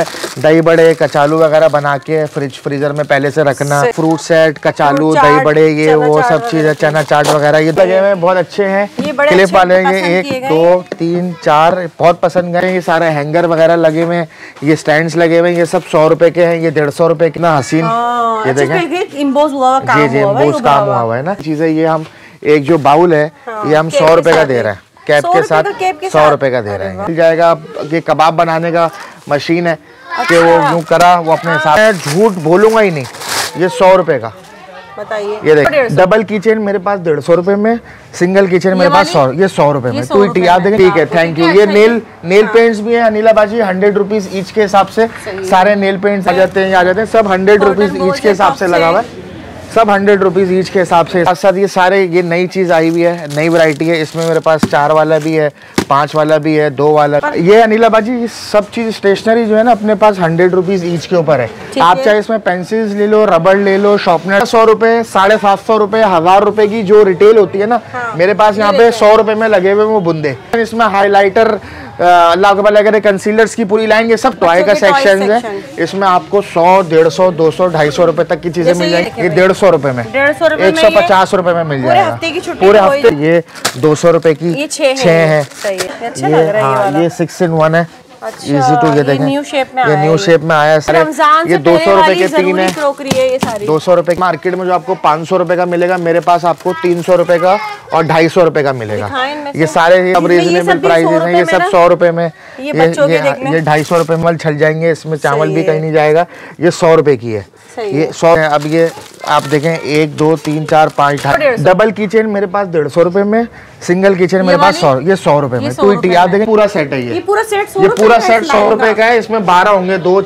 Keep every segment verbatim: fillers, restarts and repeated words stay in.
है दही बड़े कचालू वगैरह बना के फ्रिज फ्रीजर में पहले से रखना, फ्रूट सेट कचालू दही बड़े ये वो सब चीज़ है, चना चाट वगैरह ये लगे हुए बहुत अच्छे हैं। क्लिप वाले ये एक दो तीन चार बहुत पसंद गए। ये सारे हैंगर वगैरह लगे हुए हैं, ये स्टैंड्स लगे हुए हैं, ये सब सौ रुपए के हैं, ये डेढ़ सौ रुपए के ना हसीन। ये देखें इम्बोज हुआ जी जी इम्बोज काम हुआ हुआ है ना चीजें। ये हम एक जो बाउल है ये हम सौ रुपए का दे रहे हैं, कैप के साथ सौ रुपए का दे रहे हैं। मिल जाएगा। ये कबाब बनाने का मशीन है कि वो यूं करा वो अपने हिसाब से, झूठ बोलूंगा ही नहीं, ये सौ रुपए का। बताइए ये देख डबल किचन मेरे पास डेढ़ सौ रुपए में, सिंगल किचन मेरे पास सौ, ये सौ रुपए में। तो आप देखें ठीक है, थैंक यू। ये नेल नेल पेंट्स भी है अनिला बाजी, हंड्रेड रुपीज ईच के हिसाब से सारे नेल पेंट्स आ जाते हैं आ जाते हैं सब हंड्रेड रुपीज ईच के हिसाब से लगा हुआ है, सब हंड्रेड रुपीज ईच के हिसाब से। साथ साथ ये सारे ये नई चीज आई हुई है, नई वैरायटी है। इसमें मेरे पास चार वाला भी है, पांच वाला भी है, दो वाला। ये अनिला बाजी ये सब चीज स्टेशनरी जो है ना अपने पास हंड्रेड रुपीज ईच के ऊपर है। आप चाहे इसमें पेंसिल्स ले लो, रबड़ ले लो, शार्पनर सौ रुपए, साढ़े सात सौ रुपए, हजार रुपए की जो रिटेल होती है ना, मेरे पास यहाँ पे सौ रुपए में लगे हुए वो बुंदे। इसमें हाईलाइटर अल्लाह के कंसीलर्स की पूरी लाइन, ये सब टॉय का सेक्शन है। इसमें आपको सौ डेढ़ सौ दो सौ ढाई सौ रुपए तक की चीजें मिल जाएंगी। ये डेढ़ सौ रुपए में, एक सौ पचास रुपए में मिल जाएगा पूरे हफ्ते। ये दो सौ रुपए की छह है। ये हाँ ये सिक्स इन वन है, इजी टू। ये देखें न्यू शेप में ये न्यू शेप में आया है। ये दो सौ रुपए के तीन है, दो सौ रुपए मार्केट में जो आपको पाँच सौ रुपए का मिलेगा मेरे पास आपको तीन सौ रुपए का और ढाई सौ रुपए का मिलेगा। ये सारे अब रीजनेबल प्राइसेस हैं, ये सब सौ रुपए में। ये ये ढाई सौ रुपए में छल जाएंगे, इसमें चावल भी कहीं नहीं जाएगा। ये सौ रुपए की है, ये सौ है। अब ये आप देखें एक दो तीन चार पाँच डबल किचन मेरे पास डेढ़ सौ रुपए में, सिंगल किचन मेरे पास सौ, ये सौ रुपए में। तो आप देखें पूरा सेट है, ये पूरा सेट ये पूरा सेट सौ रुपए का है। इसमें बारह होंगे दो।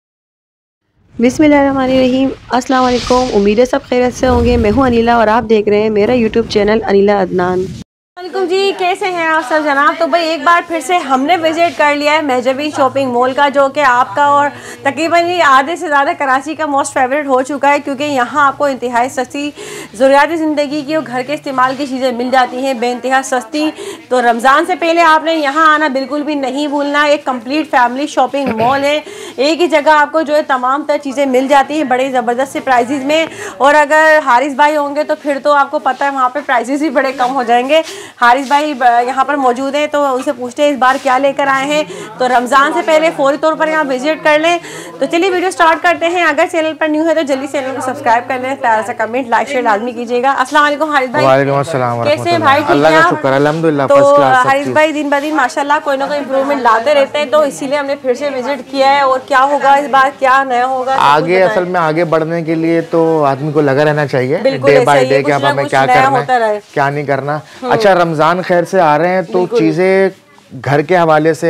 बिस्मिल्लाहिर्रहमानिर्रहीम, अस्सलाम वालेकुम। उम्मीद है सब खैरियत से होंगे। मैं हूं अनिला और आप देख रहे हैं मेरा यूट्यूब चैनल अनिला अदनान। वालेकुम जी, कैसे हैं आप सब जनाब। तो भाई एक बार फिर से हमने विजिट कर लिया है महजबी शॉपिंग मॉल का, जो कि आपका और तकरीबन आधे से ज़्यादा कराची का मोस्ट फेवरेट हो चुका है, क्योंकि यहाँ आपको इंतहाई सस्ती ज़रूरियाती ज़िंदगी की और घर के इस्तेमाल की चीज़ें मिल जाती हैं बेइंतहा सस्ती। तो रमज़ान से पहले आपने यहाँ आना बिल्कुल भी नहीं भूलना। एक कम्प्लीट फैमिली शॉपिंग मॉल है, एक ही जगह आपको जो है तमाम तर चीज़ें मिल जाती हैं बड़े ज़बरदस्त से प्राइजेज़ में। और अगर हारिस भाई होंगे तो फिर तो आपको पता है वहाँ पर प्राइजेज़ भी बड़े कम हो जाएंगे। हारिस भाई यहाँ पर मौजूद हैं, तो उनसे पूछते हैं इस बार क्या लेकर आए हैं। तो रमज़ान से पहले फौरी तौर पर यहाँ विजिट कर लें। तो चलिए वीडियो स्टार्ट करते हैं। अगर चैनल पर न्यू है तो जल्दी चैनल को सब्सक्राइब कर लें, प्यारा सा कमेंट लाइक शेयर लाजमी कीजिएगा। अस्सलाम वालेकुम हारिस भाई। वालेकुम अस्सलाम। कैसे हैं भाई? अल्लाह का शुक्र अल्हम्दुलिल्लाह। तो हारिस भाई दिन ब दिन माशाल्लाह कोई ना कोई इम्प्रूवमेंट लाते रहते हैं, तो इसीलिए हमने फिर से विजिट किया है। और क्या होगा इस बार, क्या नया होगा आगे? असल में आगे बढ़ने के लिए तो आदमी को लगा रहना चाहिए डे बाय डे कि अब हमें क्या करना है क्या नहीं करना। अच्छा रमजान खैर से आ रहे हैं तो चीजें घर के हवाले से,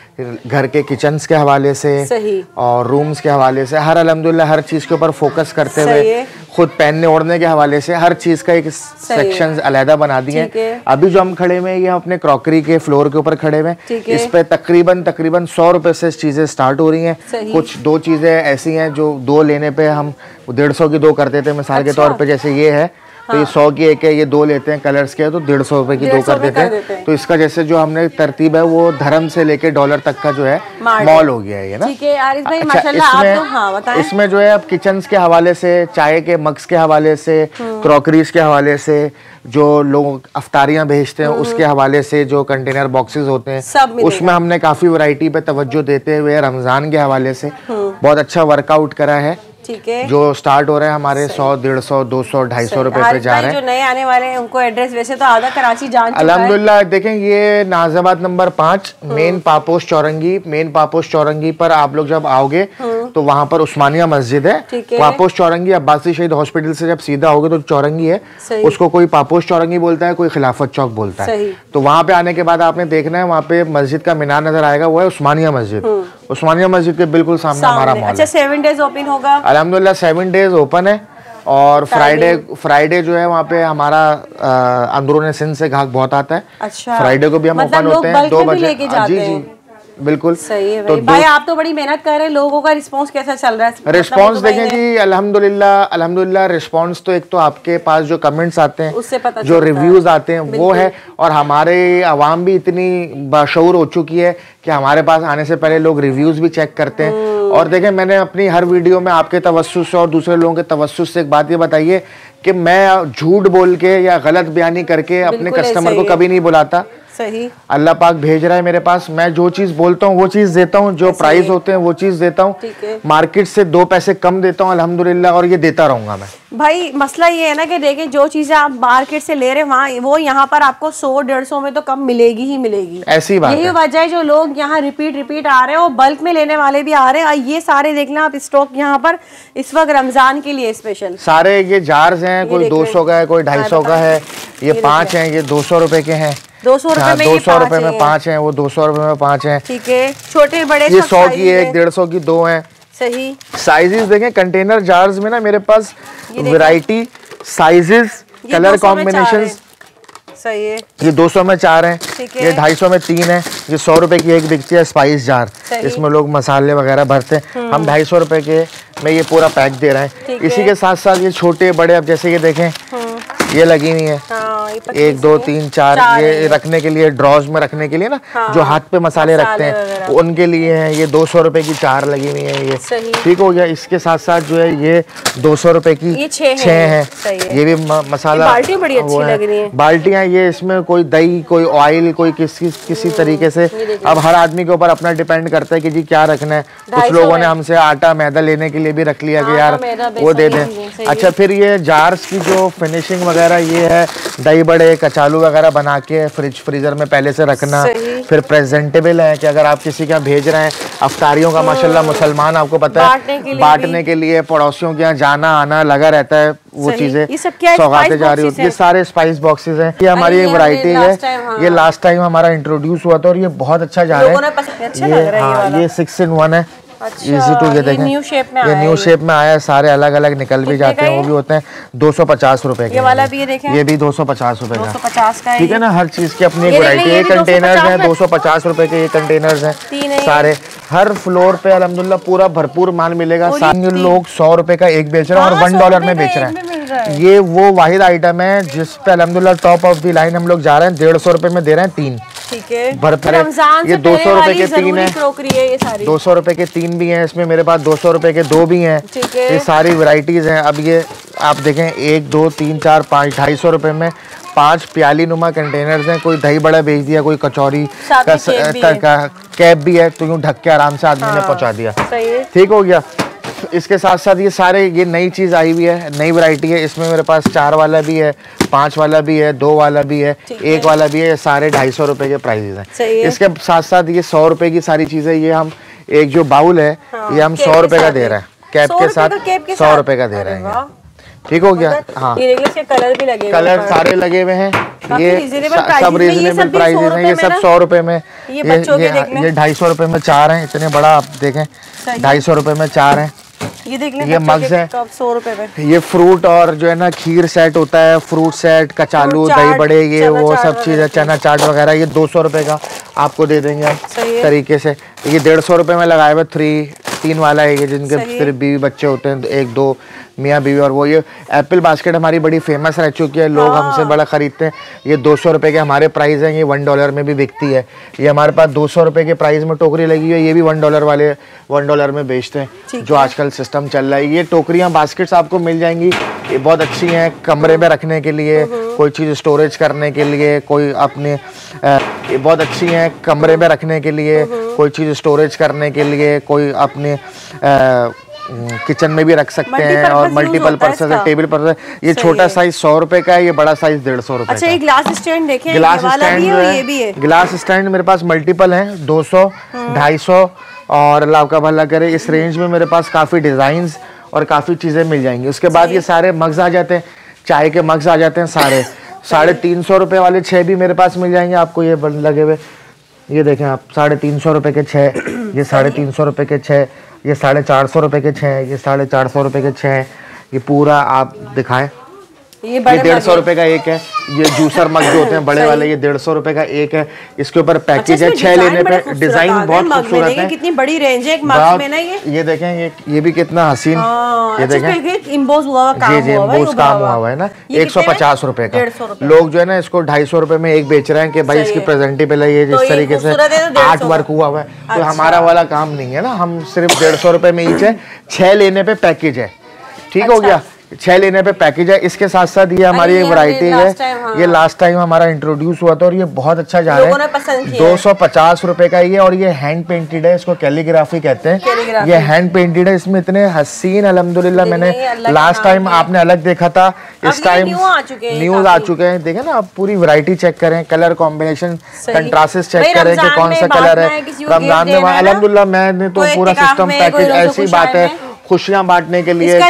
घर के किचन्स के हवाले से और रूम्स के हवाले से हर अल्हम्दुलिल्लाह हर चीज के ऊपर फोकस करते हुए खुद पहनने ओढ़ने के हवाले से हर चीज का एक सेक्शन अलहदा बना दिए हैं। अभी जो हम खड़े हुए हैं ये हम अपने क्रॉकरी के फ्लोर के ऊपर खड़े हुए हैं। इस पे तकरीबन तकरीबन सौ रुपए से चीजें स्टार्ट हो रही हैं। कुछ दो चीजें ऐसी हैं जो दो लेने पे हम डेढ़ सौ की दो करते थे मिसाल के तौर पे, जैसे ये है तो ये सौ की एक है, ये दो लेते हैं कलर्स के तो डेढ़ सौ रुपए की दो कर देते हैं। तो इसका जैसे जो हमने तरतीब है वो धर्म से लेके डॉलर तक का जो है मॉल हो गया है ये ना। ठीक है आरिफ भाई, अच्छा, माशाल्लाह इसमें, आप तो हाँ बताएं। इसमें जो है अब किचन्स के हवाले से, चाय के मग्स के हवाले से, क्रॉकरीज के हवाले से, जो लोग अफ्तारियां भेजते हैं उसके हवाले से, जो कंटेनर बॉक्सेस होते हैं उसमें हमने काफी वैरायटी पे तवज्जो देते हुए रमजान के हवाले से बहुत अच्छा वर्कआउट करा है। ठीक है, जो स्टार्ट हो रहे हैं हमारे सौ डेढ़ सौ दो सौ ढाई सौ रुपए पे जा रहे हैं। जो नए आने वाले हैं उनको एड्रेस वैसे तो आधा कराची जान चुका है अल्हम्दुलिल्लाह। देखें ये नाज़ाबाद नंबर पाँच मेन पापोश चौरंगी, मेन पापोश चौरंगी पर आप लोग जब आओगे तो वहाँ पर उस्मानिया मस्जिद है। पापोश चौरंगी अब्बासी शहीद हॉस्पिटल से जब सीधा आओगे तो चौरंगी है, उसको कोई पापोश चौरंगी बोलता है, कोई खिलाफत चौक बोलता है। तो वहाँ पे आने के बाद आपने देखना है वहाँ पे मस्जिद का मीनार नजर आएगा, वो है उस्मानिया मस्जिद। उस्मानिया मस्जिद के बिल्कुल सामने हमारा मॉल है। अच्छा सेवन डेज ओपन होगा अल्हम्दुलिल्लाह, सेवन डेज ओपन है। और फ्राइडे फ्राइडे जो है वहाँ पे हमारा अंदरूनी सिंध से ग्राहक बहुत आता है। अच्छा, फ्राइडे को भी हम ओपन होते हैं दो बजे। जी जी बिल्कुल सही है भाई। तो भाई आप तो बड़ी मेहनत कर रहे हैं, लोगों का रिस्पांस कैसा चल रहा है? रिस्पांस देखें जी अल्हम्दुलिल्लाह अल्हम्दुलिल्लाह रिस्पांस तो एक तो आपके पास जो कमेंट्स आते हैं उससे पता जो रिव्यूज आते हैं वो है, और हमारे आवाम भी इतनी बाशऊर हो चुकी है कि हमारे पास आने से पहले लोग रिव्यूज भी चेक करते हैं और देखें, मैंने अपनी हर वीडियो में आपके तवज्जुह से और दूसरे लोगों के तवज्जुह से एक बात ये बताइए कि मैं झूठ बोल के या गलत बयानी करके अपने कस्टमर को कभी नहीं बुलाता। सही, अल्लाह पाक भेज रहा है मेरे पास, मैं जो चीज बोलता हूँ वो चीज देता हूँ, जो प्राइस होते हैं वो चीज देता हूँ, मार्केट से दो पैसे कम देता हूँ अल्हम्दुलिल्लाह, और ये देता रहूंगा मैं। भाई मसला ये है ना कि देखें, जो चीजें आप मार्केट से ले रहे हैं वहाँ वो यहाँ पर आपको सौ डेढ़ सौ में तो कम मिलेगी ही मिलेगी। ऐसी बात यही वजह है जो लोग यहाँ रिपीट रिपीट आ रहे हैं और बल्क में लेने वाले भी आ रहे हैं। ये सारे देख लें आप स्टॉक यहाँ पर इस वक्त रमजान के लिए स्पेशल सारे ये जार्स हैं, कोई दो सौ का है, कोई ढाई सौ का है, ये पाँच है, ये दो सौ रुपए के हैं, दो सौ रुपए में दो सौ रुपए में पाँच है, वो दो सौ रुपए में पाँच है। ठीक है, छोटे बड़े ये सौ की एक, डेढ़ सौ की दो है। सही, साइजेस देखें कंटेनर जार्स में ना मेरे पास वैरायटी, साइजेस, कलर कॉम्बिनेशंस। सही है, ये दो सौ में चार हैं, ये ढाई सौ में तीन है, ये सौ रुपए की एक बिकती है स्पाइस जार, इसमें लोग मसाले वगैरह भरते हैं। हम ढाई सौ रुपए के में ये पूरा पैक दे रहे हैं। इसी के साथ साथ ये छोटे बड़े, अब जैसे ये देखें ये लगी हुई है, हाँ, एक दो तीन चार, चार ये रखने के लिए, ड्रॉज में रखने के लिए ना, हाँ, जो हाथ पे मसाले, मसाले रखते हैं उनके लिए है। ये दो सौ रुपए की चार लगी हुई है, ये ठीक हो गया। इसके साथ साथ जो है ये दो सौ रुपए की छह है, है। ये भी मसाला, बाल्टी बड़ी अच्छी लग रही है। बाल्टियाँ ये, इसमें कोई दही, कोई ऑयल, कोई किसी किसी तरीके से, अब हर आदमी के ऊपर अपना डिपेंड करता है कि जी क्या रखना है। कुछ लोगों ने हमसे आटा मैदा लेने के लिए भी रख लिया कि यार वो दे दें। अच्छा, फिर ये जार्स की जो फिनिशिंग वगैरह ये है, दही बड़े कचालू वगैरह बना के फ्रिज फ्रीजर में पहले से रखना, फिर प्रेजेंटेबल है कि अगर आप किसी के यहाँ भेज रहे हैं, अफ्तारियों का माशाल्लाह मुसलमान आपको पता है बांटने के लिए पड़ोसियों के यहाँ जाना आना लगा रहता है, वो चीजें सौगातें जा रही होती है। ये सारे स्पाइस बॉक्सेस हैं, ये हमारी एक वैरायटी है, ये लास्ट टाइम हमारा इंट्रोड्यूस हुआ था और ये बहुत अच्छा जा रहा है। ये सिक्स इन वन है, इजी टू, ये देखें न्यू शेप में, ये न्यू शेप में आया है, सारे अलग अलग निकल भी जाते हैं, वो भी होते हैं दो सौ पचास रुपए के। ये वाला भी ये देखें, ये भी दो सौ पचास रुपए का, दो सौ पचास का है, ठीक है ना। हर चीज की अपनी एक वैरायटी है। कंटेनर्स हैं दो सौ पचास रुपए के, ये कंटेनर्स हैं सारे। हर फ्लोर पे अल्हम्दुलिल्लाह पूरा भरपूर माल मिलेगा। सारे लोग सौ रुपए का एक बेच रहे हैं और वन डॉलर में बेच रहे हैं। ये वो वाहिद आइटम है जिस पे अल्हम्दुलिल्लाह टॉप ऑफ द लाइन हम लोग जा रहे हैं। डेढ़ सौ रुपए में दे रहे हैं तीन, ठीक है, भरपूर। ये दो सौ रुपए के तीन है, दो सौ रुपए के तीन भी हैं इसमें मेरे पास, दो सौ रुपए के दो भी हैं। ये सारी वैरायटीज हैं। अब ये आप देखें, एक दो तीन चार पाँच, ढाई सौ रुपए में पांच प्याली नुमा कंटेनर्स हैं। कोई दही बड़ा बेच दिया, कोई कचौरी का कैप भी है, तो यूँ ढक के आराम से आदमी ने पहुंचा दिया, ठीक हो गया। इसके साथ साथ ये सारे, ये नई चीज आई हुई है, नई वैरायटी है। इसमें मेरे पास चार वाला भी है, पांच वाला भी है, दो वाला भी है, एक वाला भी है। ये सारे ढाई सौ रुपए के प्राइसेस हैं। इसके साथ साथ ये सौ रुपए की सारी चीजें, ये हम एक जो बाउल है, हाँ, ये हम सौ रुपए का दे रहे हैं, कैप के साथ सौ रुपए का दे रहे हैं, ठीक हो गया। हाँ, ये इसके कलर भी लगे, कलर सारे लगे हुए हैं। ये सब रीजनेबल प्राइसेस हैं, ये सब सौ रुपए में। ये ढाई सौ रुपए में चार हैं, इतने बड़ा आप देखें, ढाई सौ रुपए में चार हैं। ये देख लें, ये मग्स है सौ रुपए में। ये फ्रूट और जो है ना खीर सेट होता है, फ्रूट सेट, कचालू, दही बड़े, ये वो सब चीज़ है, चना चाट वगैरह। ये दो सौ रुपए का आपको दे देंगे हम तरीके से। ये डेढ़ सौ रुपए में लगाए हुए थ्री तीन वाला है, ये जिनके सिर्फ बीवी बच्चे होते हैं, एक दो मियाँ बीवी। और वो ये एप्पल बास्केट हमारी बड़ी फेमस रह चुकी है, लोग हमसे बड़ा खरीदते हैं। ये दो सौ रुपए के हमारे प्राइस हैं, ये वन डॉलर में भी बिकती है। ये हमारे पास दो सौ रुपए के प्राइस में टोकरी लगी हुई है, ये भी वन डॉलर वाले वन डॉलर में बेचते हैं, जो आजकल सिस्टम चल रहा है। ये टोकरियाँ बास्केट्स आपको मिल जाएंगी, ये बहुत अच्छी हैं कमरे में रखने के लिए, कोई चीज़ स्टोरेज करने के लिए, कोई अपने ये बहुत अच्छी हैं कमरे में रखने के लिए, कोई चीज़ स्टोरेज करने के लिए, कोई अपने किचन में भी रख सकते हैं, और मल्टीपल पर्पस है, टेबल पर। ये छोटा साइज सौ रुपए का है, ये बड़ा साइज डेढ़ सौ रुपए। अच्छा, ये ग्लास स्टैंड देखें, ग्लास स्टैंड ये भी है। ग्लास स्टैंड मेरे पास मल्टीपल हैं, दो सौ, ढाई सौ, और अल्लाह का भला करे इस रेंज में मेरे पास काफ़ी डिज़ाइंस और काफ़ी चीज़ें मिल जाएंगी। उसके बाद ये सारे मग्स आ जाते हैं, चाय के मग्स आ जाते हैं सारे। साढ़े तीन सौ रुपये वाले छः भी मेरे पास मिल जाएंगे आपको, ये लगे हुए। ये देखें आप, साढ़े तीन सौ रुपये के छः, ये साढ़े तीन सौ रुपये के छः, ये साढ़े चार सौ रुपये के छः, ये साढ़े चार सौ रुपये के छः। ये पूरा आप दिखाएं, ये डेढ़ सौ रुपए का एक है। ये जूसर मग जो होते हैं बड़े वाले, ये डेढ़ सौ रुपए का एक है। इसके ऊपर पैकेज है, छह लेने पे। डिजाइन बहुत खूबसूरत है, कितनी बड़ी रेंज है एक मग में ना। ये ये देखें, ये ये भी कितना हसीन, ये देखें इम्बोज हुआ काम, जी जी इम्बोज काम हुआ हुआ है ना। एक सौ पचास रुपए का। लोग जो है ना इसको ढाई सौ रुपए में एक बेच रहे हैं कि भाई इसकी प्रेजेंटेबल है, ये जिस तरीके से आर्ट वर्क हुआ हुआ है। तो हमारा वाला काम नहीं है ना, हम सिर्फ डेढ़ सौ रुपए में ईच है। छह लेने पे पैकेज है, ठीक हो गया। छह लेने पे पैकेज है। इसके साथ साथ ये हमारी एक वैरायटी है, हाँ। ये लास्ट टाइम हमारा इंट्रोड्यूस हुआ था और ये बहुत अच्छा जा रहा है। दो सौ पचास रुपए का ये, और ये हैंड पेंटेड है, इसको कैलीग्राफी कहते हैं। ये हैंड पेंटेड है, इसमें इतने हसीन अल्हम्दुलिल्लाह। मैंने लास्ट टाइम आपने अलग देखा था, इस टाइम न्यूज आ चुके हैं। देखें ना, आप पूरी वैरायटी चेक करें, कलर कॉम्बिनेशन, कंट्रास्ट चेक करें कि कौन सा कलर है। रमजान में अल्हम्दुलिल्लाह मैंने तो पूरा सिस्टम पैकेज, ऐसी बात है खुशियां बांटने के लिए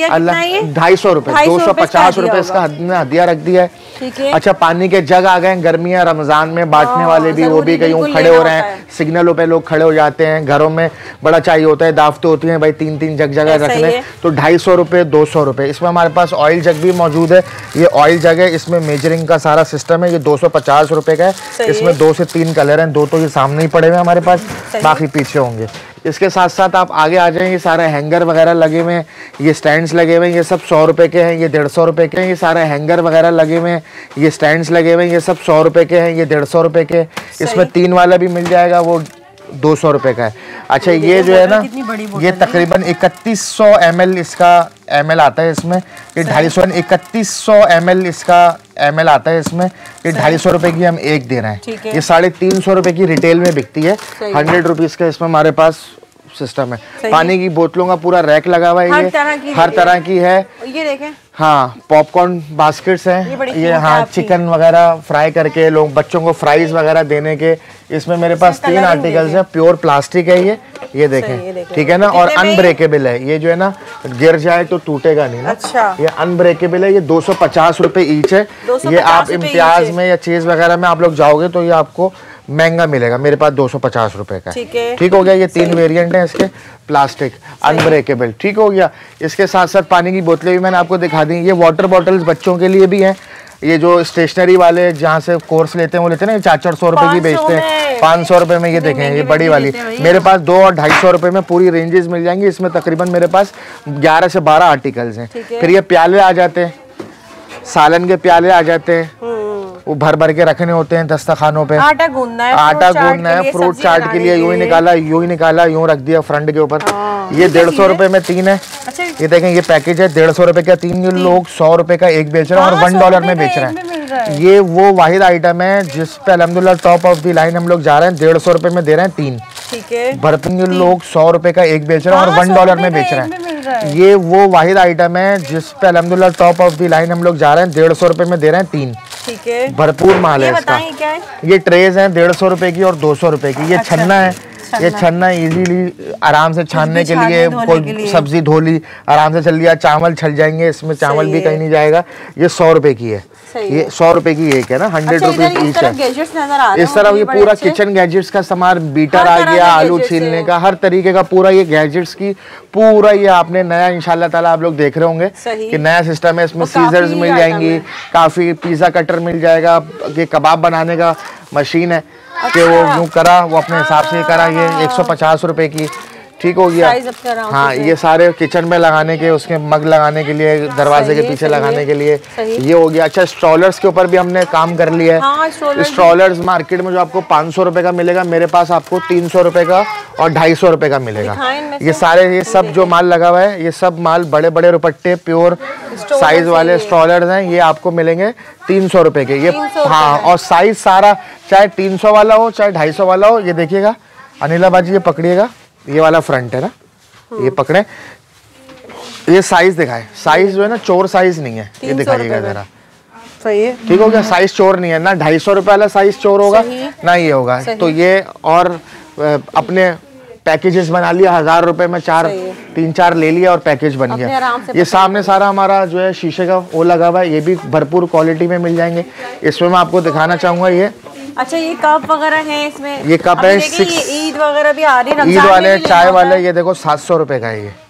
ढाई सौ रुपए दो सौ पचास रुपए इसका हदिया रख दिया है। अच्छा, पानी के जग आ गए, गर्मियां रमजान में बांटने वाले भी, वो भी कहीं खड़े हो रहे हैं। सिग्नलों पे लोग खड़े हो जाते हैं, घरों में बड़ा चाहिए होता है, दावतें होती हैं भाई, तीन तीन जग जगह रखने, तो ढाई सौ रुपए दो सौ रुपए। इसमें हमारे पास ऑयल जग भी मौजूद है। ये ऑयल जग है, इसमें मेजरिंग का सारा सिस्टम है। ये दो सौ पचास रुपए का है। इसमें दो से तीन कलर हैं, दो तो ये सामने ही पड़े हुए हमारे पास, बाकी पीछे होंगे। इसके साथ साथ आप आगे आ जाएं, ये सारे हैंगर वगैरह लगे हुए हैं, ये स्टैंड्स लगे हुए हैं, ये सब सौ रुपए के हैं, ये डेढ़ सौ रुपए के हैं। ये सारे हैंगर वगैरह लगे हुए हैं, ये स्टैंड्स लगे हुए हैं, ये सब सौ रुपए के हैं, ये डेढ़ सौ रुपए के। इसमें तीन वाला भी मिल जाएगा, वो दो सौ रुपए का है। अच्छा, ये जो है ना, ये तकरीबन इकतीस सौ एम एल इसका एम एल आता है इसमें। ये ढाई सौ इकतीस सौ एम एल इसका एम एल आता है इसमें। ये ढाई सौ रुपए की हम एक दे रहे हैं। ये साढ़े तीन सौ रुपए की रिटेल में बिकती है। हंड्रेड रुपीज का इसमें हमारे पास सिस्टम है। पानी की बोतलों का पूरा रैक लगा हुआ है, हर ये तरह की हर तरह की है। ये देखें, हाँ, पॉपकॉर्न बास्केट्स हैं ये, ये हाँ, चिकन वगैरह फ्राई करके लोग बच्चों को फ्राइज वगैरह देने के। इसमें मेरे पास तीन आर्टिकल्स हैं, प्योर प्लास्टिक है ये ये देखें, ठीक है ना, और अनब्रेकेबल है। ये जो है ना, गिर जाए तो टूटेगा नहीं ना। अच्छा, ये अनब्रेकेबल है। ये दो सौ पचास रुपए ईच है। ये आप इम्तियाज में या चीज वगैरह में आप लोग जाओगे तो ये आपको महंगा मिलेगा। मेरे पास दो सौ पचास रुपए का, ठीक हो गया। ये तीन वेरिएंट हैं इसके, प्लास्टिक अनब्रेकेबल, ठीक हो गया। इसके साथ साथ पानी की बोतलें भी मैंने आपको दिखा दी। ये वाटर बॉटल्स बच्चों के लिए भी हैं। ये जो स्टेशनरी वाले जहाँ से कोर्स लेते हैं वो लेते हैं ना, चार चार सौ रुपए की बेचते हैं, पाँच सौ रुपए में। ये देखें, ये बड़ी वाली मेरे पास दो और ढाई सौ रुपए में पूरी रेंजेस मिल जाएंगी। इसमें तकरीबन मेरे पास ग्यारह से बारह आर्टिकल्स हैं। फिर ये प्याले आ जाते हैं, सालन के प्याले आ जाते हैं, वो भर भर के रखने होते हैं दस्तरखानों पे। आटा गूंदना है, आटा गूंदना है, फ्रूट चाट के लिए यूं ही निकाला यूं ही निकाला यूं रख दिया फ्रंट के ऊपर। ये डेढ़ सौ रुपए में तीन है। अच्छा, ये देखें, ये पैकेज है डेढ़ सौ रुपए का तीन। ये लोग सौ रुपए का एक बेच रहे हैं और वन डॉलर में बेच रहे हैं। ये वो वाहिद आइटम है जिस पे अल्हम्दुलिल्लाह टॉप ऑफ द लाइन हम लोग जा रहे हैं। डेढ़ सौ रुपए में दे रहे हैं तीन, ठीक है। भरपूर लोग सौ रुपए का एक बेच रहे हैं और वन डॉलर में बेच रहे हैं। ये वो वाहिद आइटम है जिस पे अल्हम्दुलिल्लाह टॉप ऑफ द लाइन हम लोग जा रहे हैं। डेढ़ सौ रुपए में दे रहे हैं तीन, ठीक है। भरपूर माल है इसका। क्या है? ये ट्रेज हैं डेढ़ सौ रुपए की और दो सौ रुपए की। ये अच्छा, छन्ना है, ये छन्ना इजीली आराम से छानने के लिए, कोई सब्जी धो ली आराम से चल लिया। चावल छल जाएंगे इसमें, चावल भी कहीं नहीं जाएगा। ये सौ रुपए की है, ये सौ रुपए की एक है ना, हंड्रेड रुपीज ईच है। इस तरह ये पूरा किचन गैजेट्स का सामान, बीटर आ गया, आलू छीलने का, हर तरीके का पूरा ये गैजेट्स की पूरा ये आपने नया इंशाल्लाह ताला आप लोग देख रहे होंगे कि नया सिस्टम है। इसमें सीजर्स मिल जाएंगी, काफी पिज्जा कटर मिल जाएगा, ये कबाब बनाने का मशीन है कि वो यूं करा, वो अपने हिसाब से करा। ये एक सौ पचास रुपए की, ठीक हो गया। हाँ, ये सारे किचन में लगाने के, उसके मग लगाने के लिए, दरवाजे के पीछे लगाने के लिए ये हो गया। अच्छा, स्ट्रॉलर्स के ऊपर भी हमने काम कर लिया है। हाँ, स्ट्रॉलर्स मार्केट में जो आपको पाँच सौ रुपए का मिलेगा, मेरे पास आपको तीन सौ रुपए का और ढाई सौ रुपए का मिलेगा। ये सारे, ये सब जो माल लगा हुआ है, ये सब माल बड़े बड़े रुपट्टे प्योर साइज वाले स्ट्रॉलर्स हैं। ये आपको मिलेंगे तीन सौ रुपए के। ये हाँ, और साइज सारा, चाहे तीन सौ वाला हो चाहे ढाई सौ वाला हो। ये देखिएगा अनिला बाजी, ये पकड़िएगा, ये वाला फ्रंट है ना, ये पकड़े, ये साइज दिखाए। साइज जो है ना, चोर साइज नहीं है, ये दिखाइएगा जरा, सही है, ठीक हो गया। साइज चोर नहीं है ना, ढाई सौ रुपए वाला साइज चोर होगा ना, ये होगा। तो ये और अपने पैकेजेस बना लिया, हजार रुपए में चार तीन चार ले लिया और पैकेज बन गया। ये सामने सारा हमारा जो है शीशे का वो लगा हुआ है, ये भी भरपूर क्वालिटी में मिल जाएंगे। इसमें मैं आपको दिखाना चाहूंगा ये। अच्छा, ये कप वगैरह है इसमें, ये कप है, ईद वगैरह भी आ रही है, ईद वाले, चाय वाले। ये देखो सात सौ रुपए का है, ये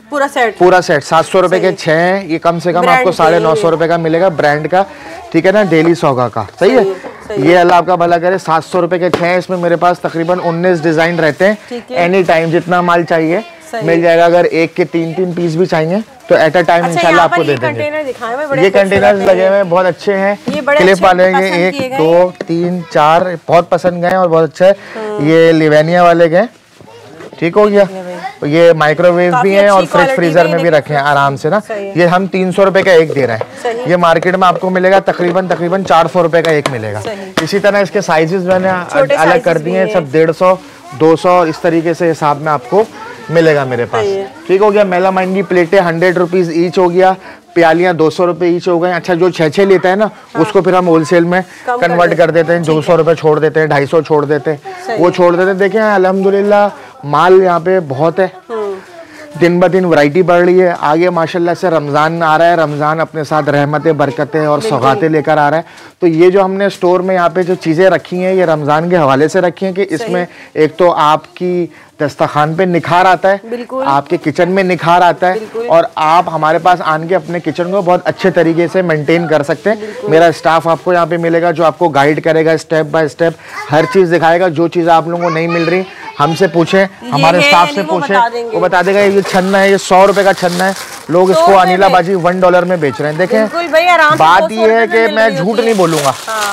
पूरा सेट पूरा सेट सात सौ रुपए के छह हैं। ये कम से कम आपको साढ़े नौ सौ रुपए का मिलेगा ब्रांड का, ठीक है ना, डेली सौगा का। सही है, ये अल्लाह आपका भला करे। सात सौ रुपए के छह। इसमें मेरे पास तकरीबन उन्नीस डिजाइन रहते हैं। एनी टाइम जितना माल चाहिए मिल जाएगा। अगर एक के तीन तीन पीस भी चाहिए तो एट अ टाइम इंशाल्लाह आपको दे देंगे। ये कंटेनर लगे हुए हैं, बहुत अच्छे हैं, क्लिप वाले हैं। ये एक दो तीन चार बहुत पसंद गए और बहुत अच्छा है। ये लिवेनिया वाले गए, ठीक हो गया। ये माइक्रोवेव भी हैं और फ्रिज फ्रीजर में भी रखे हैं आराम से ना। ये हम तीन सौ रुपए का एक दे रहे हैं। ये मार्केट में आपको मिलेगा तकरीबन तकरीबन चार सौ रुपए का एक मिलेगा। इसी तरह इसके साइजेस मैंने अलग कर दिए हैं, सब डेढ़ सौ दो सौ इस तरीके से हिसाब में आपको मिलेगा मेरे पास, ठीक हो गया। मेलामाइन की प्लेटें हंड्रेड रुपीज ईच हो गया, प्यालियां दो सौ रुपए ईच हो गए। अच्छा, जो छह छह लेता है ना, हाँ। उसको फिर हम होलसेल में कन्वर्ट कर देते हैं, दो सौ रुपए छोड़ देते हैं, ढाई सौ छोड़ देते हैं, वो छोड़ देते हैं। देखें अल्हम्दुलिल्लाह माल यहाँ पे बहुत है, दिन ब दिन वैरायटी बढ़ रही है। आगे माशाल्लाह से रमज़ान आ रहा है, रमज़ान अपने साथ रहमतें बरकतें और सौगातें लेकर आ रहा है। तो ये जो हमने स्टोर में यहाँ पे जो चीज़ें रखी हैं, ये रमज़ान के हवाले से रखी हैं कि इसमें एक तो आपकी दस्तरखान पे निखार आता है, आपके किचन में निखार आता है, और आप हमारे पास आन के अपने किचन को बहुत अच्छे तरीके से मेंटेन कर सकते हैं। मेरा स्टाफ आपको यहाँ पे मिलेगा जो आपको गाइड करेगा, स्टेप बाय स्टेप हर चीज़ दिखाएगा। जो चीज़ आप लोगों को नहीं मिल रही हमसे पूछें, हमारे स्टाफ से पूछें, वो बता देगा। ये छन्ना है, ये सौ रुपए का छन्ना है, लोग इसको अनिला बाजी वन डॉलर में बेच रहे हैं। देखें बात ये है कि मैं झूठ नहीं बोलूंगा,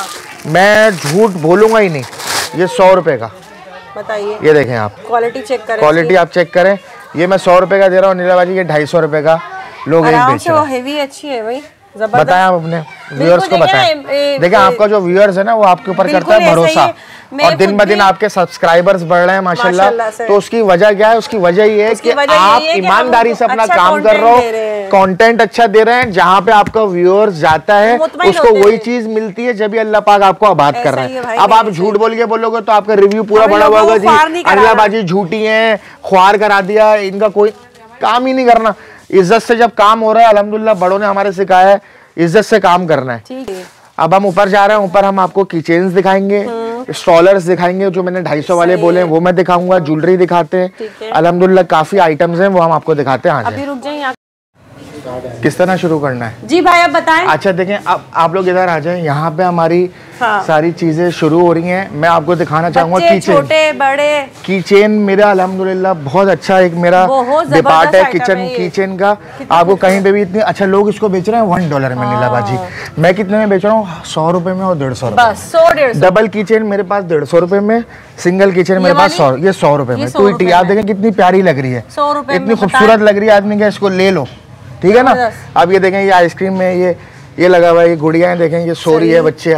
मैं झूठ बोलूंगा ही नहीं। ये सौ रुपए का, बताइए, ये देखें आप क्वालिटी चेक करें, क्वालिटी आप चेक करें। ये मैं सौ रुपए का दे रहा हूँ अनिला बाजी, ये ढाई सौ रुपए का लोग एक बेच रहे हैं। हेवी अच्छी है भाई, बताया आप अपने व्यूअर्स को बताएं। देखिए आपका जो व्यूअर्स है ना, वो आपके ऊपर करता है भरोसा, और दिन ब दिन आपके सब्सक्राइबर्स बढ़ रहे हैं माशाल्लाह। तो उसकी वजह क्या है? उसकी वजह ये है कि आप ईमानदारी से अपना काम कर रहे हो, कंटेंट अच्छा दे रहे हैं। जहाँ पे आपका व्यूअर्स जाता है उसको वही चीज मिलती है, जब भी अल्लाह पाक आपको आबाद कर रहा है। अब आप झूठ बोल के बोलोगे तो आपका रिव्यू पूरा बड़ा हुआ होगा जी, अनिला बाजी झूठी है, ख्वार करा दिया, इनका कोई काम ही नहीं करना। इज्जत से जब काम हो रहा है, अल्हम्दुलिल्लाह बड़ों ने हमारे सिखाया है इज्जत से काम करना है। अब हम ऊपर जा रहे हैं, ऊपर हम आपको कीचेन्स दिखाएंगे, स्टॉलर्स दिखाएंगे, जो मैंने ढाई सौ वाले बोले हैं वो मैं दिखाऊंगा, ज्वेलरी दिखाते हैं, अल्हम्दुलिल्लाह काफी आइटम्स हैं वो हम आपको दिखाते हैं। अभी रुक जाइए, किस तरह शुरू करना है जी भाई, आप बताएं। अच्छा देखें, अब आप लोग इधर आ जाएं, यहाँ पे हमारी हाँ। सारी चीजें शुरू हो रही हैं। मैं आपको दिखाना चाहूंगा की चेन, छोटे बड़े की चेन मेरा अल्हम्दुलिल्लाह बहुत अच्छा एक मेरा डिपार्ट है किचन की चेन का। आपको कहीं पे भी इतनी अच्छा, लोग इसको बेच रहे हैं वन डॉलर में नीला बाजी, मैं कितने में बेच रहा हूँ? सौ रुपए में और डेढ़ सौ रुपए। डबल की चेन मेरे पास डेढ़ सौ रुपए में, सिंगल किचन मेरे पास सौ, ये सौ रुपए में। तो आप देखें कितनी प्यारी लग रही है, इतनी खूबसूरत लग रही है, आदमी क्या इसको ले लो, ठीक है ना। अब ये देखें, ये आइसक्रीम में ये ये लगा हुआ है, ये गुड़िया देखें, ये सो रही है बच्चे,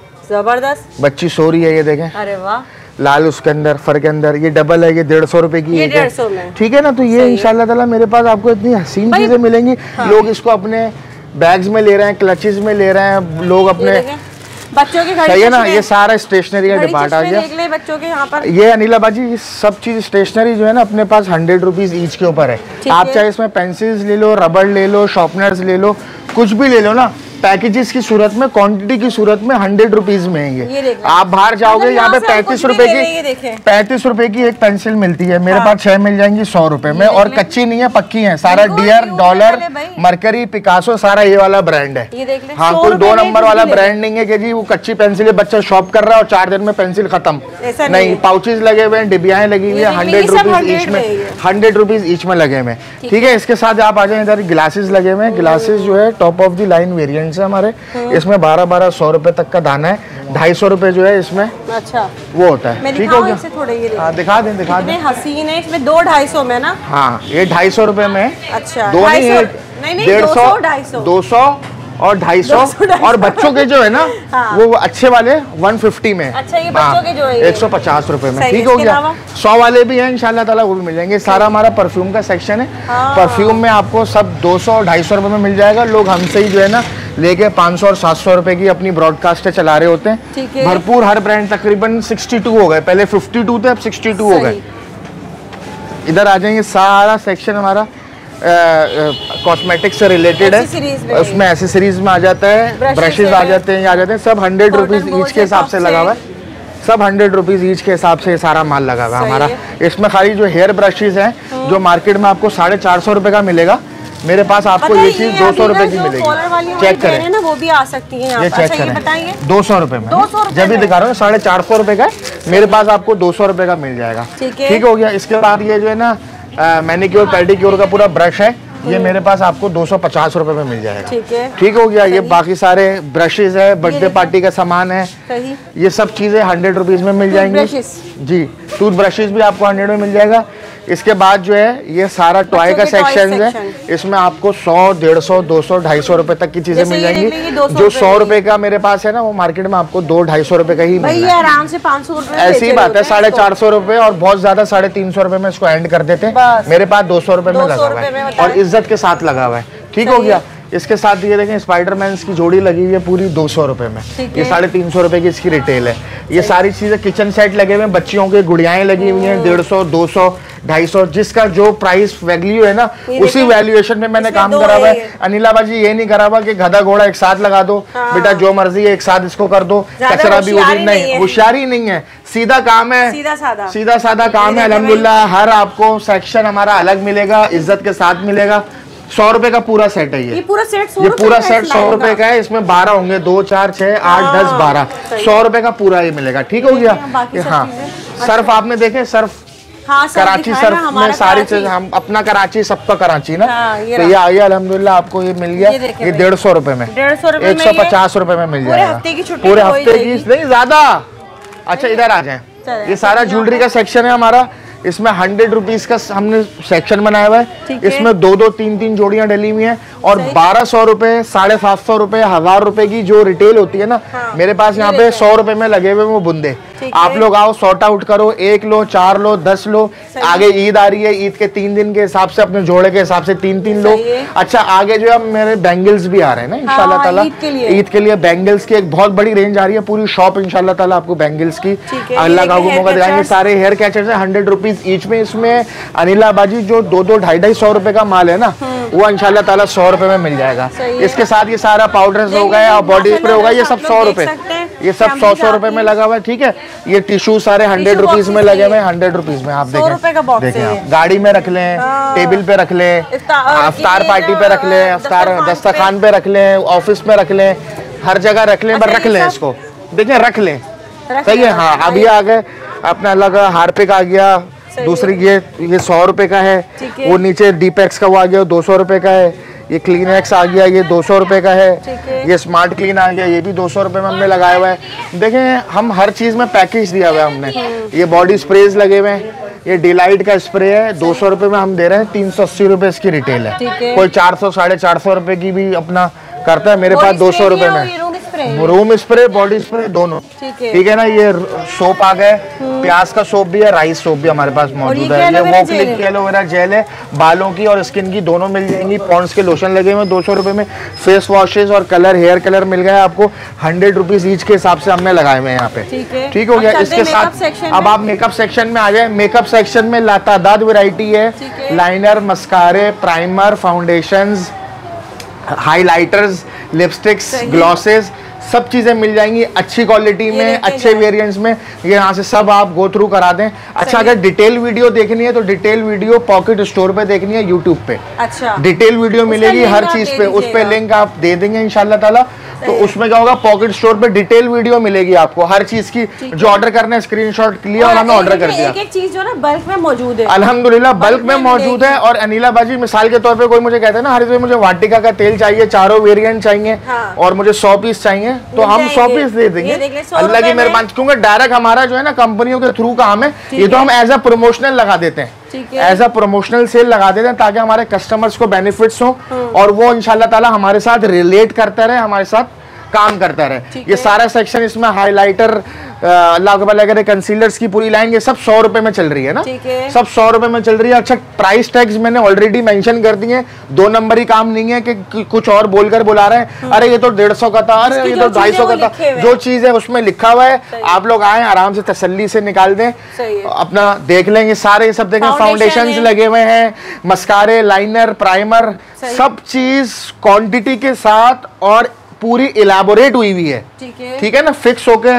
जबरदस्त बच्ची सो रही है, ये देखें, अरे वाह, लाल उसके अंदर फर के अंदर। ये डबल है, ये डेढ़ सौ रुपए की एक है, ठीक है ना। तो ये इंशाल्लाह ताला मेरे पास आपको इतनी हसीन चीजें मिलेंगी। हाँ। लोग इसको अपने बैग्स में ले रहे हैं, क्लचेस में ले रहे हैं, लोग अपने बच्चों के, सही है ना। ये सारा स्टेशनरी का डिपार्ट आ गया बच्चों के यहाँ पर। ये अनिला बाजी सब चीज स्टेशनरी जो है ना अपने पास हंड्रेड रुपीज ईच के ऊपर है। आप चाहे इसमें पेंसिल्स ले लो, रबड़ ले लो, शार्पनर्स ले लो, कुछ भी ले लो ना, पैकेजेस की सूरत में, क्वांटिटी की सूरत में हंड्रेड रुपीज में है ये। ये आप बाहर जाओगे यहाँ पे पैंतीस रुपए की पैंतीस रुपए की एक पेंसिल मिलती है, मेरे पास छह मिल जाएंगी सौ रुपए में, और कच्ची नहीं है पक्की है, सारा डियर, डॉलर, मरकरी, पिकासो सारा ये वाला ब्रांड है। हाँ, कोई दो नंबर वाला ब्रांड नहीं है कि जी वो कच्ची पेंसिल बच्चा शॉप कर रहा है और चार दिन में पेंसिल खत्म, नहीं। पाउचेज लगे हुए हैं, डिबियाएं लगी हुई है, हंड्रेड रुपीज ईच में, हंड्रेड रुपीज ईच में लगे हुए, ठीक है। इसके साथ आप आ जाए, इधर ग्लासेस लगे हुए हैं, ग्लासेस जो है top of the line variant है हमारे। इसमें बारह बारह सौ रुपए तक का दाना है, ढाई सौ रुपए जो है इसमें अच्छा वो होता है, ठीक हो गया। हाँ दिखा दें, दिखा दें, हसीन है। इसमें दो ढाई सौ में ना, हाँ ये ढाई सौ रुपए में, अच्छा दो नहीं, डेढ़ सौ, दो सौ और ढाई सौ, और बच्चों के जो है ना हाँ। वो अच्छे वाले वन फिफ्टी में, अच्छा ये बच्चों के जो है एक सौ पचास रुपए में, ठीक हो गया। सौ वाले भी हैं इंशाल्लाह ताला, वो भी मिल जाएंगे। सारा हमारा परफ्यूम का सेक्शन है, परफ्यूम में आपको सब दो सौ और ढाई सौ रुपए में मिल जाएगा। लोग हमसे ही जो है ना लेके पाँच सौ और सात सौ रुपए की अपनी ब्रॉडकास्ट चला रहे होते हैं, भरपूर। हर ब्रांड तकरीबन सिक्सटी टू हो गए, पहले फिफ्टी टू थे, अब सिक्सटी टू हो गए। इधर आ जाएंगे, सारा सेक्शन हमारा कॉस्मेटिक्स से रिलेटेड है, उसमें एसेसरीज में आ जाता है, ब्रशेज आ जाते हैं, आ जाते हैं सब हंड्रेड रुपीज ईच के हिसाब से लगा हुआ है, सब हंड्रेड रुपीज ईच के हिसाब से सारा माल लगा हुआ है हमारा। इसमें खाली जो हेयर ब्रशेज हैं जो मार्केट में आपको साढ़े चार सौ रुपए का मिलेगा, मेरे पास आपको ये चीज दो सौ रुपए की मिलेगी। चेक करें ना, वो भी आ सकती है, ये चेक करें, दो सौ रुपए में जब भी दिखा रहा हूँ साढ़े चार सौ रुपए का, मेरे पास आपको दो सौ रुपए का मिल जाएगा। ठीक हो गया। इसके बाद ये जो है ना मैनिक्योर पेडिक्योर का पूरा ब्रश है, ये मेरे पास आपको दो सौ पचास रुपए में मिल जाएगा। ठीक है, ठीक हो गया। ये बाकी सारे ब्रशेज है, बर्थडे पार्टी का सामान है, ये सब चीजें हंड्रेड रुपीज में मिल जाएंगी जी। टूथ ब्रशेज भी आपको हंड्रेड में मिल जाएगा। इसके बाद जो है ये सारा टॉय का सेक्शन है, इसमें आपको सौ डेढ़ सौ दो सौ ढाई सौ रुपए तक की चीजें मिल जाएंगी। जो सौ रुपए का मेरे पास है ना, वो मार्केट में आपको दो ढाई सौ रुपए का ही मिल जाएगा। आराम से पाँच सौ रुपए ऐसी बात है, साढ़े चार सौ रुपए और बहुत ज्यादा साढ़े तीन सौ रुपए में इसको एंड कर देते हैं। मेरे पास दो सौ रुपए में लगा हुआ है और इज्जत के साथ लगा हुआ है। ठीक हो गया। इसके साथ ये देखें स्पाइडरमैन की जोड़ी लगी हुई है पूरी दो सौ रुपए में, ये साढ़े तीन सौ रुपए की इसकी रिटेल है। ये सारी चीजें किचन सेट लगे हुए हैं, बच्चियों के गुड़ियाएं लगी हुई हैं, डेढ़ सौ दो सौ ढाई सौ, जिसका जो प्राइस वैल्यू है ना उसी वैल्यूएशन में मैंने काम करा हुआ है। अनिला बाजी ये नहीं करा हुआ कि गधा घोड़ा एक साथ लगा दो, बेटा जो मर्जी है एक साथ इसको कर दो, कचरा भी उड़ी नहीं, होशियारी नहीं है, सीधा काम है, सीधा साधा सीधा साधा काम है। अल्हम्दुलिल्लाह हर आपको सेक्शन हमारा अलग मिलेगा, इज्जत के साथ मिलेगा। सौ रुपए का पूरा सेट है ये, ये पूरा सेट ये पूरा सेट सौ रुपए का है। इसमें बारह होंगे, दो चार छह आठ दस बारह, सौ रुपए का पूरा ये मिलेगा। ठीक हो गया। हाँ, सर्फ आपने देखे, सर्फ हाँ, कराची सर्फ में सारी चीज हम अपना कराची, सबका कराची ना, तो ये आइए अल्हम्दुलिल्लाह आपको ये मिल गया। ये डेढ़ सौ रुपए में, एक सौ पचास रुपए में मिल जाएगा पूरे हफ्ते की, नहीं ज्यादा। अच्छा इधर आ जाए, ये सारा ज्वेलरी का सेक्शन है हमारा। इसमें हंड्रेड रुपीज का हमने सेक्शन बनाया हुआ है, इसमें दो दो तीन तीन जोड़ियां डली हुई हैं और बारह सौ रुपए साढ़े सात सौ रुपए हजार रुपए की जो रिटेल होती है ना, हाँ, मेरे पास यहाँ पे सौ रुपए में लगे हुए वो बुंदे। आप लोग आओ सॉर्ट आउट करो, एक लो चार लो दस लो। आगे ईद आ रही है, ईद के तीन दिन के हिसाब से अपने जोड़े के हिसाब से तीन तीन लो। अच्छा आगे जो है मेरे बैंगल्स भी आ रहे हैं ना इंशाल्लाह ताला, ईद के लिए बैंगल्स की एक बहुत बड़ी रेंज आ रही है, पूरी शॉप इंशाल्लाह ताला आपको बैंगल्स की अल्लाह का मौका दिखाएंगे। सारे हेयर कैचर्स है हंड्रेड रुपीज ईच में। इसमें अनिला बाजी जो दो दो ढाई ढाई सौ रुपए का माल है ना, वो इंशाल्लाह ताला सौ रुपए में मिल जाएगा। इसके साथ ये सारा पाउडर हो गया और बॉडी स्प्रे होगा, ये सब सौ रुपए, ये सब सौ सौ रुपए में लगा हुआ है। ठीक है, ये टिश्यू सारे हंड्रेड रुपीज में लगे हुए, हंड्रेड रुपीज में। आप देखें देखें आप गाड़ी में रख लें, टेबल पे रख लें, अफ्तार पार्टी पे रख लें, अफ्तार दस्तरखान पे रख लें, ऑफिस में रख लें, हर जगह रख लें, पर रख लें इसको, देखें रख लें। सही है। हाँ अभी आ गए अपना अलग हार्पिक आ गया, दूसरी ये ये सौ रुपए का है, वो नीचे डीपेक्स का वो आ गया दो सौ रुपए का है, ये क्लीन एक्स आ गया ये दो सौ रुपए का है, ये स्मार्ट क्लीन आ गया ये भी दो सौ रुपए में हमने लगाया हुआ है। देखें हम हर चीज में पैकेज दिया हुआ है हमने। ये बॉडी स्प्रेज लगे हुए हैं, ये डिलाइट का स्प्रे है दो सौ रुपए में हम दे रहे हैं, तीन सौ अस्सी रुपए इसकी रिटेल है। कोई चार सौ साढ़े चार सौ रुपए की भी अपना करता है, मेरे पास दो सौ रुपए में रूम स्प्रे बॉडी स्प्रे दोनों। ठीक है ना। ये सोप आ गए, प्याज का सोप भी है, राइस सोप भी हमारे पास मौजूद है। ये वो क्लिक एलोवेरा जेल है, बालों की और स्किन की दोनों मिल जाएंगी। पॉन्ड्स के लोशन लगे हुए दो सौ रुपए में। फेस वॉशेज और कलर हेयर कलर मिल गया आपको हंड्रेड रुपीज ईच के हिसाब से हमने लगाए हुए हैं यहाँ पे। ठीक हो गया। इसके साथ अब आप मेकअप सेक्शन में आ जाए। मेकअप सेक्शन में लातादाद वैरायटी है, लाइनर, मस्कारे, primer, foundations, highlighters, lipsticks, glosses, सब चीजें मिल जाएंगी अच्छी क्वालिटी में, अच्छे वेरिएंट्स में। ये यहाँ से सब आप गो थ्रू करा दें। अच्छा अगर डिटेल वीडियो देखनी है तो डिटेल वीडियो पॉकेट स्टोर पे देखनी है यूट्यूब पे। अच्छा डिटेल वीडियो मिलेगी हर चीज पे, उस पे लिंक आप दे देंगे इंशाल्लाह ताला। तो उसमें क्या होगा, पॉकेट स्टोर पे डिटेल वीडियो मिलेगी आपको हर चीज की। जो ऑर्डर करना है स्क्रीनशॉट लिया और हमें ऑर्डर कर दिया। एक एक चीज जो ना बल्क में मौजूद है, अल्हम्दुलिल्लाह बल्क में मौजूद है। और अनिला बाजी मिसाल के तौर पे कोई मुझे कहता है ना हर मुझे वाटिका का तेल चाहिए, चारों वेरिएंट चाहिए और मुझे सौ पीस चाहिए, तो हम सौ पीस दे देंगे अल्लाह की मेहरबानी। क्योंकि डायरेक्ट हमारा जो है ना कंपनियों के थ्रू काम है, ये तो हम एज अ प्रमोशनल लगा देते हैं, एज अ प्रमोशनल सेल लगा देते हैं ताकि हमारे कस्टमर्स को बेनिफिट्स हो और वो इंशाल्लाह ताला हमारे साथ रिलेट करते रहे, हमारे साथ काम करता रहे। ये सारा सेक्शन इसमें हाइलाइटर, अल्लाह के भले करे, कंसीलर्स की पूरी लाइन, ये सब सौ रुपए में चल रही है ना, सब सौ रुपए में चल रही है। अच्छा प्राइस टैग्स मैंने ऑलरेडी मेंशन कर दिए, दो नंबर ही काम नहीं है कि कुछ और बोलकर बुला रहे हैं, अरे ये तो डेढ़ सौ का था, अरे ये तो ढाई सौ का था। जो चीज है उसमें लिखा हुआ है, आप लोग आए आराम से तसल्ली से निकाल दें, अपना देख लेंगे सारे सब देखें। फाउंडेशन लगे हुए हैं, मस्कारे, लाइनर, प्राइमर, सब चीज क्वांटिटी के साथ और पूरी इलाबोरेट हुई हुई है। ठीक है ना, फिक्स होके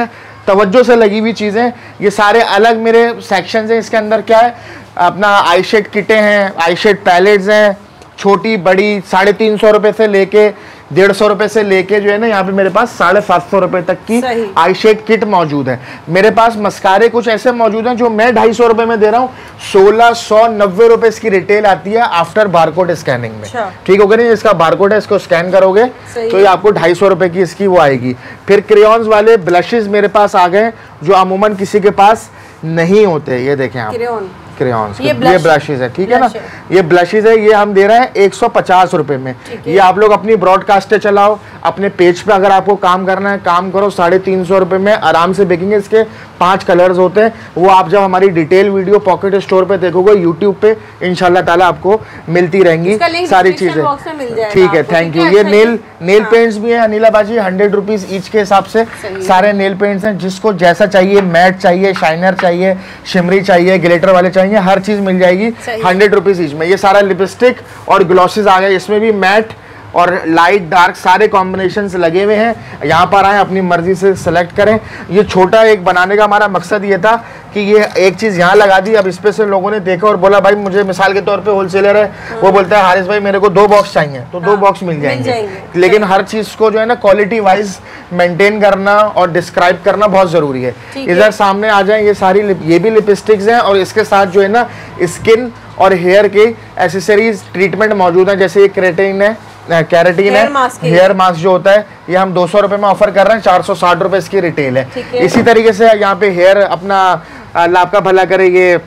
तवज्जो से लगी हुई चीज़ें। ये सारे अलग मेरे सेक्शंस हैं। इसके अंदर क्या है, अपना आई शेड किटें हैं, आई शेड पैलेट्स हैं, छोटी बड़ी, साढ़े तीन सौ रुपये से लेके डेढ़ सौ रुपये से लेके जो है ना यहाँ पे मेरे पास साढ़े सात सौ रुपये तक की आई शेड किट मौजूद है। मेरे पास मस्कारे कुछ ऐसे मौजूद हैं जो मैं ढाई सौ रुपये में दे रहा हूँ, सोलह सौ नब्बे रुपये इसकी रिटेल आती है आफ्टर बारकोड स्कैनिंग में। ठीक हो गया नहीं, इसका बारकोड है, इसको स्कैन करोगे तो ये आपको ढाई सौ रुपये की इसकी वो आएगी। फिर क्रेयॉन्स वाले ब्लशेज मेरे पास आ गए जो अमूमन किसी के पास नहीं होते। ये देखें आप क्रेयॉन्स, ये ब्लशेज है, ठीक है ना, ये ब्लशेज है, ये हम दे रहे हैं एक सौ पचास रुपए में। ये आप लोग अपनी ब्रॉडकास्टर चलाओ, अपने पेज पे अगर आपको काम करना है काम करो, साढ़े तीन सौ रुपए में आराम से बिकेंगे। इसके पांच कलर्स होते हैं, वो आप जब हमारी डिटेल वीडियो पॉकेट स्टोर पे देखोगे यूट्यूब पे इंशाल्लाह ताला आपको मिलती रहेंगी सारी चीजें। ठीक है, थैंक यू। ये नेल नेल पेंट्स भी है अनिला बाजी, हंड्रेड रुपीज ईच के हिसाब से सारे नेल पेंट्स हैं। जिसको जैसा चाहिए, मैट चाहिए, शाइनर चाहिए, शिमरी चाहिए, ग्लिटर वाले चाहिए, हर चीज मिल जाएगी हंड्रेड रुपीज ईच में। ये सारा लिपस्टिक और ग्लॉसेस आ गए, इसमें भी मैट और लाइट डार्क सारे कॉम्बिनेशंस लगे हुए हैं। यहाँ पर आए, अपनी मर्जी से सेलेक्ट करें। ये छोटा एक बनाने का हमारा मकसद ये था कि ये एक चीज़ यहाँ लगा दी, अब इस पे से लोगों ने देखा और बोला भाई मुझे, मिसाल के तौर पे होलसेलर है, वो बोलता है हारिस भाई मेरे को दो बॉक्स चाहिए, तो दो बॉक्स मिल जाएंगे। लेकिन हर चीज़ को जो है ना क्वालिटी वाइज मेंटेन करना और डिस्क्राइब करना बहुत ज़रूरी है। इधर सामने आ जाए, ये सारी ये भी लिपस्टिक्स हैं और इसके साथ जो है ना स्किन और हेयर के एसेसरीज ट्रीटमेंट मौजूद है। जैसे ये क्रेटिन है, कैरेटीन है, हेयर मास्क जो होता है, ये हम दो सौ रुपए में ऑफर कर रहे हैं, चार सौ साठ रुपए इसकी रिटेल है। इसी तरीके से यहाँ पे हेयर अपना लाभ का भला करे, ये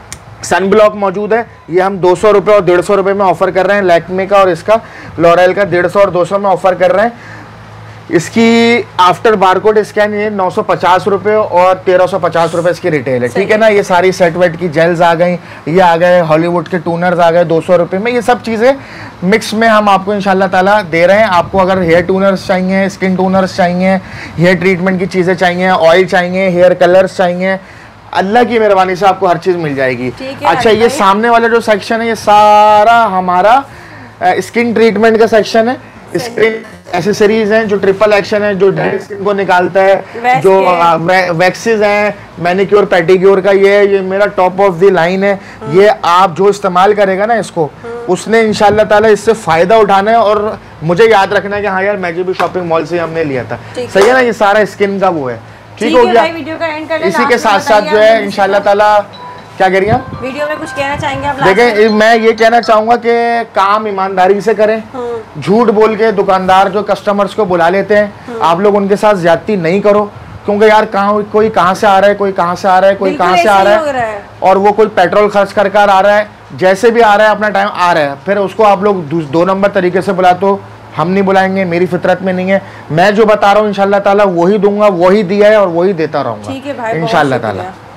सन ब्लॉक मौजूद है, ये हम दो सौ रुपये और डेढ़ सौ रुपये में ऑफर कर रहे हैं। लैक्मे का और इसका लॉरेल का डेढ़ सौ और दो सौ में ऑफर कर रहे हैं। इसकी आफ्टर बारकोड स्कैन ये नौ सौ पचास रुपये और तेरह सौ पचास रुपये इसकी रिटेल है। ठीक है ना। ये सारी सेट वेट की जेल्स आ गई, ये आ गए हॉलीवुड के टूनर्स आ गए दो सौ रुपये में। ये सब चीज़ें मिक्स में हम आपको इंशाल्लाह ताला दे रहे हैं। आपको अगर हेयर टूनर्स चाहिए, स्किन टूनर्स चाहिए, हेयर ट्रीटमेंट की चीज़ें चाहिए, ऑयल चाहिए, हेयर कलर्स चाहिए, अल्लाह की मेहरबानी से आपको हर चीज़ मिल जाएगी। अच्छा, ये सामने वाला जो सेक्शन है ये सारा हमारा स्किन ट्रीटमेंट का सेक्शन है। स्किन एसेसरीज हैं जो ट्रिपल एक्शन है, जो डेड स्किन को निकालता है, जो वैक्सेस हैं, मैनिक्योर पेडिक्योर का, ये ये मेरा टॉप ऑफ द लाइन है। ये आप जो इस्तेमाल करेगा ना इसको, उसने इंशाल्लाह ताला इससे फायदा उठाना है और मुझे याद रखना है कि हाँ यार मैजिबी शॉपिंग मॉल से हमने लिया था। सही है ना। ये सारा स्किन का वो है। ठीक हो गया। इसी के साथ साथ जो है इंशाल्लाह ताला, क्या कह रही हैं वीडियो में कुछ कहना चाहेंगे आप? देखें, मैं ये कहना चाहूंगा कि काम ईमानदारी से करें। झूठ बोल के दुकानदार जो कस्टमर्स को बुला लेते हैं, आप लोग उनके साथ ज्यादती नहीं करो, क्योंकि यार कहाँ कोई कहाँ से आ रहा है, कोई कहाँ से आ रहा है, कोई कहाँ से आ रहा है, और वो कोई पेट्रोल खर्च कर कर आ रहा है, जैसे भी आ रहा है अपना टाइम आ रहा है, फिर उसको आप लोग दो नंबर तरीके से बुला, तो हम नहीं बुलाएंगे, मेरी फितरत में नहीं है। मैं जो बता रहा हूँ इंशाल्लाह ताला वही दूंगा, वही दिया है और वही देता रहूंगा इंशाल्लाह ताला।